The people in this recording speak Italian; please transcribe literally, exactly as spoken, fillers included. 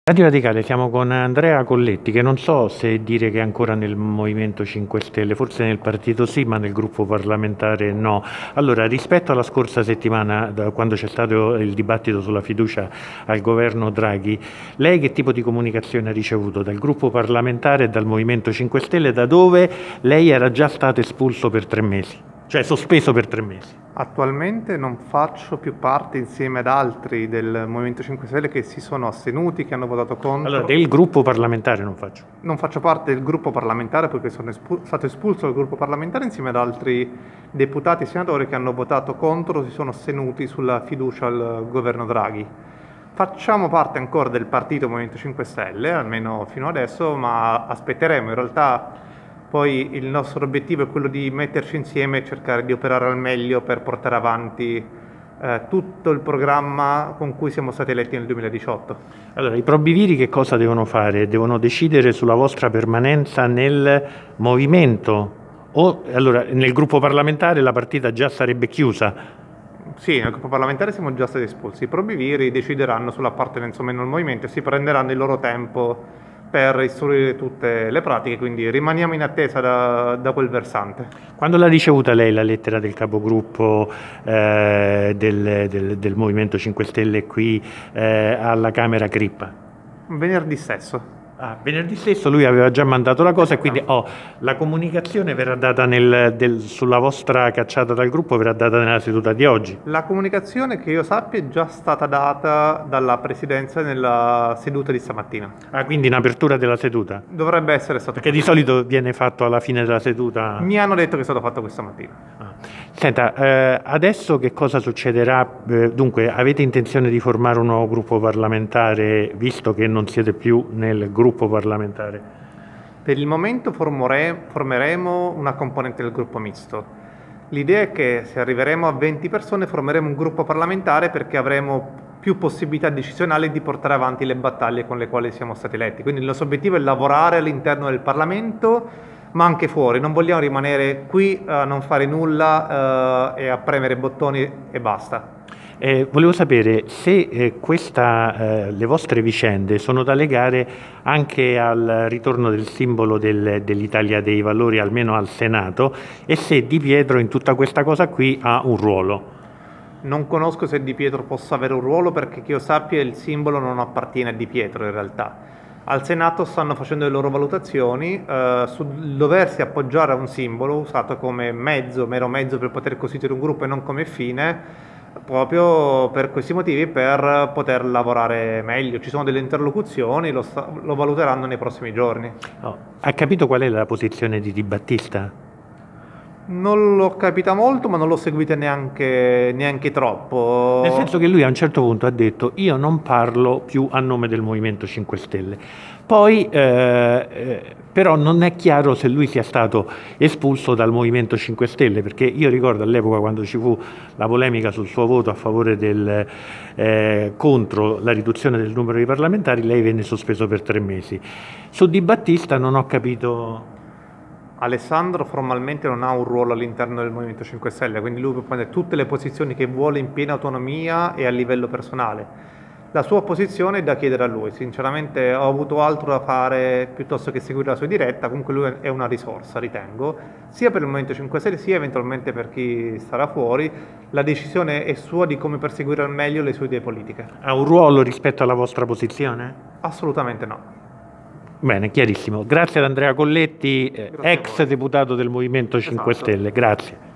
Radio Radicale, siamo con Andrea Colletti, che non so se dire che è ancora nel Movimento cinque Stelle, forse nel partito sì, ma nel gruppo parlamentare no. Allora, rispetto alla scorsa settimana, da quando c'è stato il dibattito sulla fiducia al governo Draghi, lei che tipo di comunicazione ha ricevuto dal gruppo parlamentare e dal Movimento cinque Stelle, da dove lei era già stato espulso per tre mesi, cioè sospeso per tre mesi? Attualmente non faccio più parte insieme ad altri del Movimento cinque Stelle che si sono astenuti, che hanno votato contro. Allora, del gruppo parlamentare non faccio. Non faccio parte del gruppo parlamentare perché sono espul- stato espulso dal gruppo parlamentare insieme ad altri deputati e senatori che hanno votato contro, si sono astenuti sulla fiducia al governo Draghi. Facciamo parte ancora del partito Movimento cinque Stelle, almeno fino adesso, ma aspetteremo. In realtà poi il nostro obiettivo è quello di metterci insieme e cercare di operare al meglio per portare avanti eh, tutto il programma con cui siamo stati eletti nel duemiladiciotto. Allora, i probiviri che cosa devono fare? Devono decidere sulla vostra permanenza nel movimento o allora, nel gruppo parlamentare la partita già sarebbe chiusa? Sì, nel gruppo parlamentare siamo già stati espulsi. I probiviri decideranno sull'appartenenza o meno al movimento e si prenderanno il loro tempo per istruire tutte le pratiche, quindi rimaniamo in attesa da, da quel versante. Quando l'ha ricevuta lei la lettera del capogruppo eh, del, del, del Movimento cinque Stelle qui eh, alla Camera Crippa? Venerdì stesso. Ah, venerdì stesso lui aveva già mandato la cosa e quindi oh, la comunicazione verrà data nel, del, sulla vostra cacciata dal gruppo verrà data nella seduta di oggi? La comunicazione che io sappia è già stata data dalla Presidenza nella seduta di stamattina. Ah, quindi in apertura della seduta? Dovrebbe essere stato Perché fatto. Di solito viene fatto alla fine della seduta? Mi hanno detto che è stato fatto questa mattina. Ah. Senta, eh, adesso che cosa succederà? Eh, dunque, avete intenzione di formare un nuovo gruppo parlamentare visto che non siete più nel gruppo parlamentare? Per il momento formore, formeremo una componente del gruppo misto. L'idea è che se arriveremo a venti persone formeremo un gruppo parlamentare perché avremo più possibilità decisionali di portare avanti le battaglie con le quali siamo stati eletti. Quindi il nostro obiettivo è lavorare all'interno del Parlamento ma anche fuori, non vogliamo rimanere qui a non fare nulla eh, e a premere bottoni e basta. Eh, volevo sapere se eh, questa, eh, le vostre vicende sono da legare anche al ritorno del simbolo del, dell'Italia dei Valori, almeno al Senato, e se Di Pietro in tutta questa cosa qui ha un ruolo. Non conosco se Di Pietro possa avere un ruolo perché che io sappia il simbolo non appartiene a Di Pietro in realtà. Al Senato stanno facendo le loro valutazioni eh, sul doversi appoggiare a un simbolo usato come mezzo, mero mezzo per poter costituire un gruppo e non come fine, proprio per questi motivi, per poter lavorare meglio. Ci sono delle interlocuzioni, lo, sta, lo valuteranno nei prossimi giorni. Oh, ha capito qual è la posizione di Di Battista? Non l'ho capita molto, ma non l'ho seguita neanche, neanche troppo. Nel senso che lui a un certo punto ha detto io non parlo più a nome del Movimento cinque Stelle. Poi eh, però non è chiaro se lui sia stato espulso dal Movimento cinque Stelle, perché io ricordo all'epoca quando ci fu la polemica sul suo voto a favore del, eh, contro la riduzione del numero di parlamentari, lei venne sospeso per tre mesi. Su Di Battista non ho capito... Alessandro formalmente non ha un ruolo all'interno del Movimento cinque Stelle, quindi lui può prendere tutte le posizioni che vuole in piena autonomia e a livello personale. La sua posizione è da chiedere a lui, sinceramente ho avuto altro da fare piuttosto che seguire la sua diretta, comunque lui è una risorsa, ritengo, sia per il Movimento cinque Stelle sia eventualmente per chi starà fuori. La decisione è sua di come perseguire al meglio le sue idee politiche. Ha un ruolo rispetto alla vostra posizione? Assolutamente no. Bene, chiarissimo. Grazie ad Andrea Colletti, eh, ex deputato del Movimento cinque Stelle. Grazie.